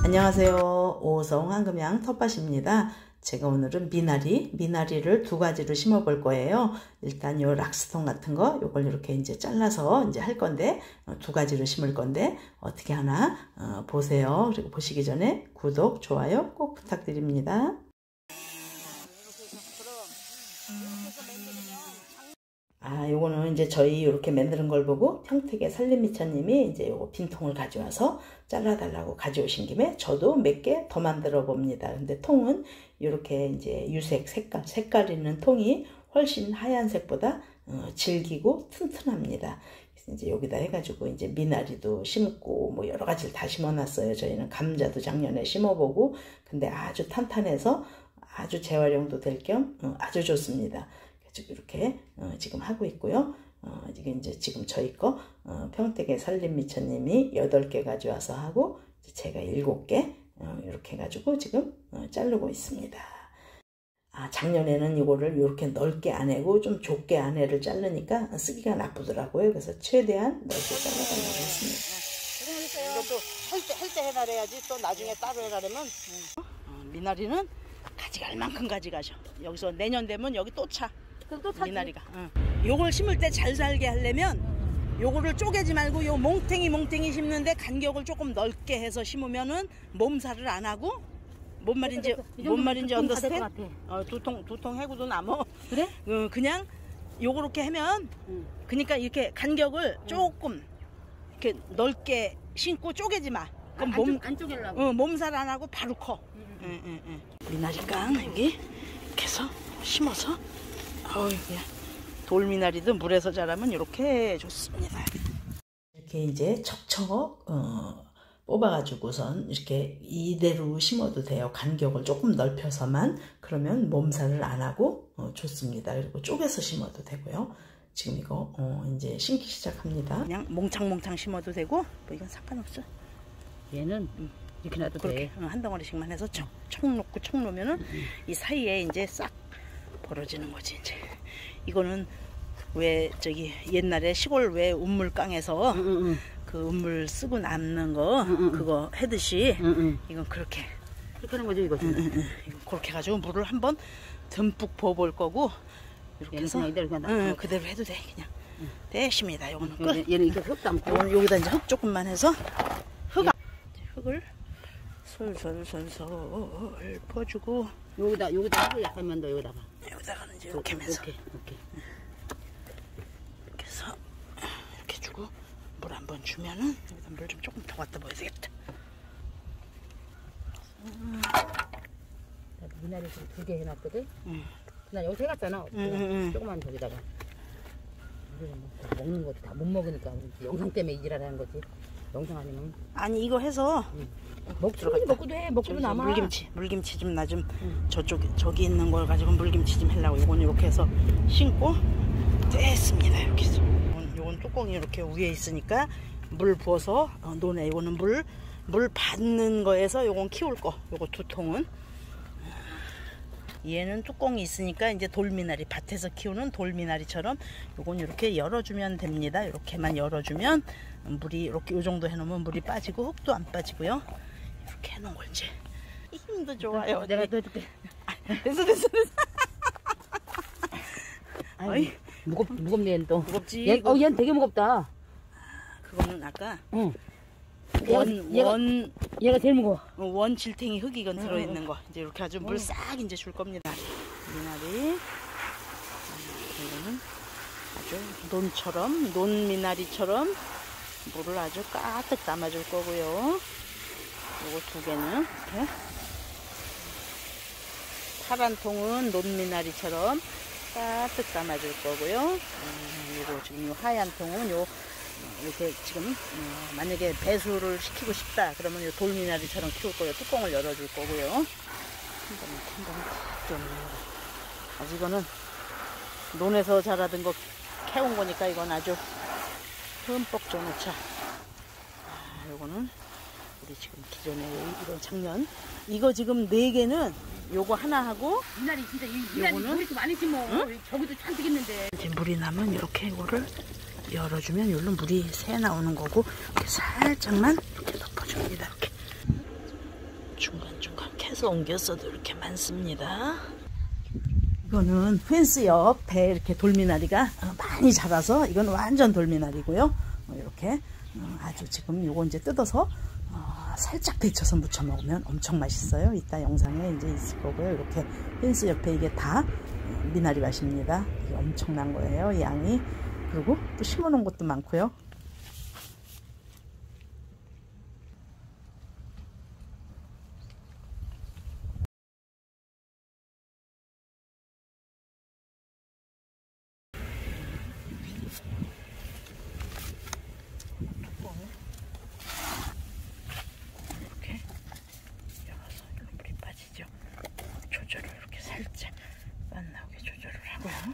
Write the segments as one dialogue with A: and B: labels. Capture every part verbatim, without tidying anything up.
A: 안녕하세요. 오성 황금향 텃밭입니다. 제가 오늘은 미나리, 미나리를 두 가지로 심어 볼 거예요. 일단 요 락스통 같은 거, 요걸 이렇게 이제 잘라서 이제 할 건데, 두 가지로 심을 건데, 어떻게 하나, 어, 보세요. 그리고 보시기 전에 구독, 좋아요 꼭 부탁드립니다. 아, 요거는 이제 저희 이렇게 만드는 걸 보고 평택의 살림미처님이 이제 요거 빈통을 가져와서 잘라달라고 가져오신 김에 저도 몇 개 더 만들어 봅니다. 근데 통은 이렇게 이제 유색 색깔, 색깔 있는 통이 훨씬 하얀색보다 어, 질기고 튼튼합니다. 그래서 이제 여기다 해가지고 이제 미나리도 심고 뭐 여러 가지를 다 심어놨어요. 저희는 감자도 작년에 심어보고 근데 아주 탄탄해서 아주 재활용도 될 겸 어, 아주 좋습니다. 이렇게 어, 지금 하고 있고요. 어, 이게 이제 지금 저희 거 어, 평택의 살림미처님이 여덟 개 가져와서 하고 제가 일곱 개 어, 이렇게 해가지고 지금 어, 자르고 있습니다. 아, 작년에는 이거를 이렇게 넓게 안 해고 좀 좁게 안해를 자르니까 쓰기가 나쁘더라고요. 그래서 최대한 넓게 잘라달라고 했습니다.
B: 이것도 할 때 할 때 해가려야지 또 나중에 따로 해가려면 어, 미나리는 가지가 얼만큼 가져가셔. 여기서 내년 되면 여기 또 차. 또 미나리가. 응. 요걸 심을 때 잘 살게 하려면 요거를 쪼개지 말고 요 몽탱이 몽탱이 심는데 간격을 조금 넓게 해서 심으면은 몸살을 안 하고 뭔 말인지 뭔 말인지 언더스탠? 어, 두통 두통 해고도 남어. 그래? 어, 그냥 요렇게 하면 응. 그러니까 이렇게 간격을 응. 조금 이렇게 넓게 심고 쪼개지 마. 그럼
C: 아,
B: 몸
C: 안, 쪼, 안 쪼개려고.
B: 어, 몸살 안 하고 바로 커. 응, 응, 응, 응. 미나리깡 여기 이렇게 해서 심어서. 어이, 돌미나리도 물에서 자라면 이렇게 좋습니다.
A: 이렇게 이제 척척 어, 뽑아가지고선 이렇게 이대로 심어도 돼요. 간격을 조금 넓혀서만. 그러면 몸살을 안 하고 어, 좋습니다. 그리고 쪼개서 심어도 되고요. 지금 이거 어, 이제 심기 시작합니다.
B: 그냥 몽창몽창 심어도 되고 뭐 이건 상관없어.
C: 얘는 음. 이렇게 놔도
B: 그렇게
C: 돼.
B: 한 덩어리씩만 해서 청, 청 놓고 청 놓으면은 음. 이 사이에 이제 싹 벌어지는 거지. 이제 이거는 왜 저기 옛날에 시골 왜 우물깡에서 응, 응, 응. 그 우물 쓰고 남는 거 응, 응. 그거 해듯이 응, 응. 이건 그렇게
C: 그렇게 하는 거죠. 이거
B: 응, 응, 응. 그렇게 가지고 물을 한번 듬뿍 부어볼 거고 이렇게 해서
C: 이대로 그냥
B: 응, 그대로 해도 돼. 그냥 응. 됐습니다. 요거는 끝.
C: 얘는 이렇게 흙 담고
B: 요건 여기다 이제 흙 조금만 해서 흙 흙을 솔솔솔솔 퍼주고
C: 여기다 여기다 흙을 약간만 더 여기다가
B: 여기다가는 이제 이렇게 하면서
C: 이렇게 이렇게
B: 이렇게 해서 이렇게 주고 물 한 번 주면은 여기다 물 좀 조금 더 갖다 부어야 되겠다.
C: 음. 미나리 지금 두 개 해놨거든.
B: 응.
C: 난 여기서 해갔잖아.
B: 응, 응.
C: 조그만 저기다가 먹는 것도 다 못 먹으니까 영상 때문에 이지랄하는 거지. 영상 아니면
B: 아니 이거 해서
C: 응. 먹기도 먹고도 해. 먹고도 남아.
B: 물김치 물김치 좀 나 좀 응. 저쪽 저기 있는 걸 가지고 물김치 좀 하려고. 이건 이렇게 해서 심고 됐습니다. 이렇게 해서 요건, 요건 뚜껑이 이렇게 위에 있으니까 물 부어서 어, 노네. 이거는 물 물 받는 거에서 요건 키울 거. 요거 두 통은 얘는 뚜껑이 있으니까 이제 돌미나리 밭에서 키우는 돌미나리처럼 요건 이렇게 열어주면 됩니다. 이렇게만 열어주면 물이 이렇게 요 정도 해놓으면 물이 빠지고 흙도 안 빠지고요. 이렇게 해놓은 걸 이제 힘도 좋아요.
C: 내가 더 해줄게.
B: 됐어 됐어 됐어.
C: 아이 무겁 무겁네 또.
B: 무겁지.
C: 얘, 어 얘는 되게 무겁다.
B: 그거는 아까
C: 응.
B: 원
C: 얘가,
B: 원
C: 얘가 제일 무거워.
B: 원 질탱이 흙 이건
C: 응,
B: 들어있는
C: 응.
B: 거. 이제 이렇게 아주 물 싹 이제 줄 겁니다. 미나리. 이거는 아주 논처럼 논 미나리처럼 물을 아주 가득 담아줄 거고요. 요거 두 개는 이렇게 파란 통은 논미나리처럼 가득 담아줄 거고요. 음, 요거 지금 요 하얀 통은 요 이렇게 지금 어, 만약에 배수를 시키고 싶다 그러면 요 돌미나리처럼 키울 거예요. 뚜껑을 열어줄 거고요. 한번 한번 좀 아주 이거는 논에서 자라던 거 캐온 거니까 이건 아주 흠뻑 좀 넣자. 아, 요거는 우리 지금 기존에 이런 작년 이거 지금 네 개는 요거 하나 하고
C: 미나리 진짜 이 미나리
B: 요거는
C: 이렇게 많이 심어. 응? 저기도 잔뜩 있는데.
B: 이제 물이 나면 이렇게 이거를 열어주면 여기로 물이 새 나오는 거고 이렇게 살짝만 이렇게 덮어줍니다. 이렇게 옮겨서 옮겨서도 이렇게 많습니다. 이거는 펜스 옆에 이렇게 돌미나리가 많이 자라서 이건 완전 돌미나리고요. 이렇게 아주 지금 요거 이제 뜯어서 살짝 데쳐서 무쳐 먹으면 엄청 맛있어요. 이따 영상에 이제 있을 거고요. 이렇게 펜스 옆에 이게 다 미나리 맛입니다. 이게 엄청난 거예요, 양이. 그리고 또 심어놓은 것도 많고요. 이렇게 열어서 물이 빠지죠. 조절을 이렇게 살짝 안 나오게 조절을 하고요.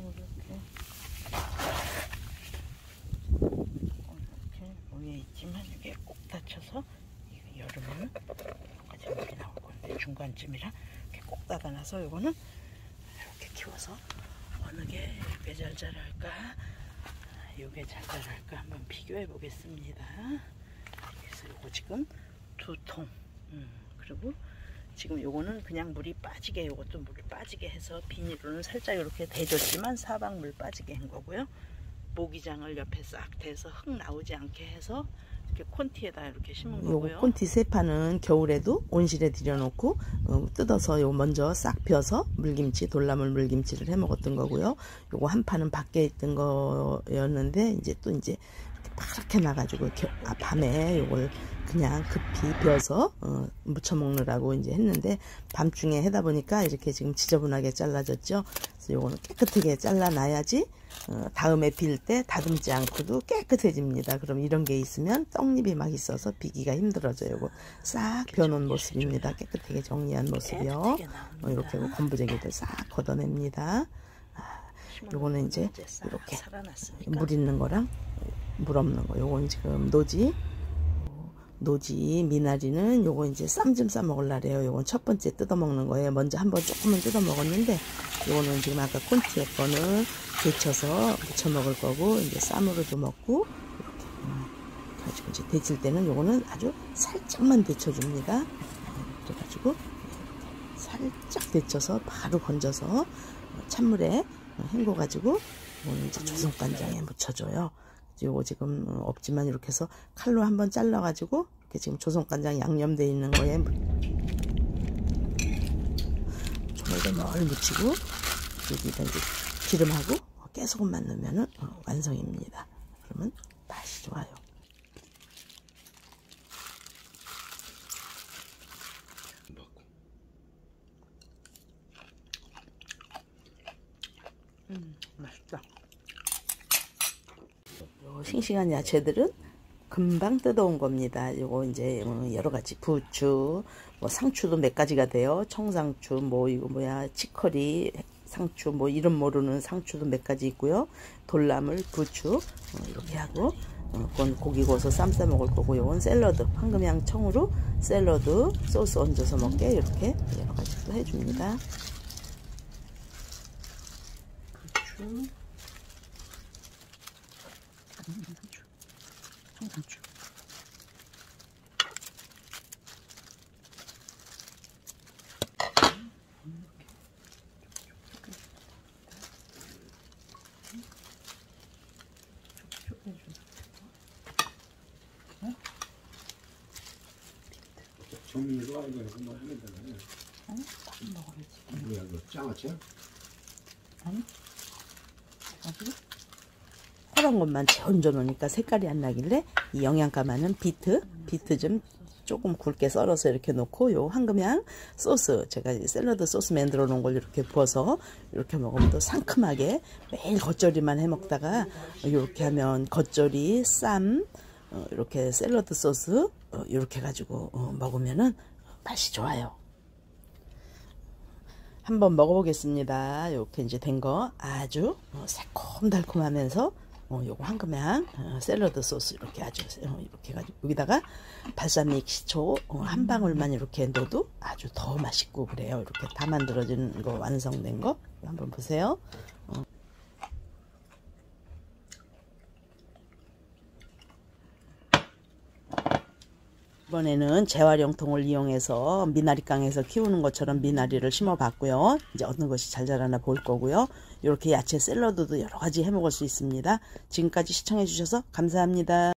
B: 이렇게 위에 있지만 이게 꼭 닫혀서 열으면 여기까지 물이 나올 건데 중간쯤이라 이렇게 꼭 닫아놔서 이거는 이렇게 키워서 어느 게 이게 잘 자랄까, 이게 잘 자랄까 한번 비교해 보겠습니다. 그래서 요거 지금 두 통, 음, 그리고 지금 요거는 그냥 물이 빠지게, 요것도 물이 빠지게 해서 비닐로는 살짝 이렇게 대줬지만 사방 물 빠지게 한 거고요. 모기장을 옆에 싹 대서 흙 나오지 않게 해서 이렇게 콘티에다 이렇게 심은 거고요. 요거 콘티 세 판은 겨울에도 온실에 들여놓고 어, 뜯어서 요 먼저 싹 펴서 물김치, 돌나물 물김치를 해 먹었던 거고요. 요거 한 판은 밖에 있던 거였는데 이제 또 이제 이렇게 파랗게 나가지고 겨, 아, 밤에 요걸 그냥 급히 벼서 어, 무쳐 먹느라고 이제 했는데 밤중에 하다 보니까 이렇게 지금 지저분하게 잘라졌죠. 그래서 요거는 깨끗하게 잘라놔야지 어, 다음에 빌 때 다듬지 않고도 깨끗해집니다. 그럼 이런 게 있으면 떡잎이 막 있어서 비기가 힘들어져요. 요거 싹 벼놓은 모습입니다. 깨끗하게 정리한 모습이요. 어, 이렇게 건부쟁이들 싹 걷어냅니다. 아, 요거는 이제 이렇게 물 있는 거랑 물 없는 거. 요건 지금 노지. 노지 미나리는 요거 이제 쌈 좀 싸 먹으려래요. 요건 첫 번째 뜯어 먹는 거예요. 먼저 한번 조금은 뜯어 먹었는데 요거는 지금 아까 콘티에 거는 데쳐서 무쳐 먹을 거고 이제 쌈으로도 먹고 이렇게 음, 가지고 이제 데칠 때는 요거는 아주 살짝만 데쳐줍니다. 그래가지고 살짝 데쳐서 바로 건져서 찬물에 헹궈 가지고 요거는 이제 조선간장에 묻혀줘요. 요거 지금 없지만 이렇게 해서 칼로 한번 잘라 가지고 이렇게 지금 조선간장 양념되어 있는 거에 조물조물 묻히고 여기다 이제 기름하고 깨소금만 넣으면 완성입니다. 그러면 맛이 좋아요. 음, 맛있다. 싱싱한 야채들은 금방 뜯어온 겁니다. 요거 이제 여러 가지 부추, 뭐 상추도 몇 가지가 돼요. 청상추, 뭐 이거 뭐야 치커리, 상추, 뭐 이름 모르는 상추도 몇 가지 있고요. 돌나물, 부추 어, 이렇게 하고 어, 그건 고기 구워서 쌈 싸 먹을 거고 요건 샐러드, 황금향 청으로 샐러드 소스 얹어서 먹게 이렇게 여러 가지 또 해줍니다. 부추. 상추, 청상추.
D: 정민이가 이거 한번 하면 되네.
B: 아니, 밥 먹어야지.
D: 뭐야, 이거 장아찌야?
B: 아니, 가지고 허런 것만 얹어 놓으니까 색깔이 안 나길래 이 영양가 많은 비트, 비트 좀 조금 굵게 썰어서 이렇게 놓고 요 황금향 소스, 제가 샐러드 소스 만들어 놓은 걸 이렇게 부어서 이렇게 먹으면 또 상큼하게 매일 겉절이만 해 먹다가 이렇게 하면 겉절이, 쌈, 어, 이렇게 샐러드 소스 어, 이렇게 가지고 어, 먹으면은 맛이 좋아요. 한번 먹어보겠습니다. 이렇게 이제 된 거 아주 어, 새콤달콤하면서 어, 요거 황금향 어, 샐러드 소스 이렇게 아주 어, 이렇게 가지고 여기다가 발사믹 식초 어, 한 방울만 이렇게 넣어도 아주 더 맛있고 그래요. 이렇게 다 만들어진 거 완성된 거 한번 보세요. 어. 이번에는 재활용통을 이용해서 미나리깡에서 키우는 것처럼 미나리를 심어봤고요. 이제 어느 것이 잘 자라나 볼 거고요. 이렇게 야채 샐러드도 여러 가지 해 먹을 수 있습니다. 지금까지 시청해 주셔서 감사합니다.